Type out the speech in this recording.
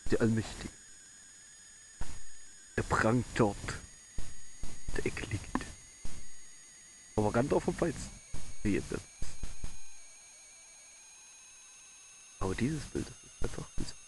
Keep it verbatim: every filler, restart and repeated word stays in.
Der Allmächtige. Er prangt dort. Der Ecke liegt. Propaganda vom Feinsten. Wie jetzt. Aber dieses Bild ist einfach.